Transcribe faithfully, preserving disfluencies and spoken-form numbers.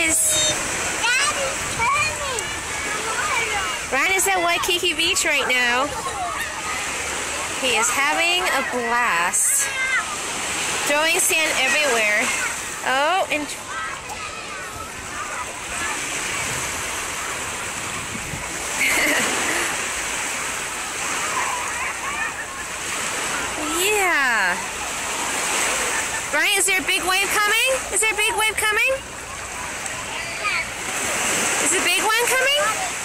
is. Ryan is at Waikiki Beach right now. He is having a blast. Throwing sand everywhere. Oh, and yeah. Ryan, is there a big wave coming? Is there a big wave coming? Is a big one coming?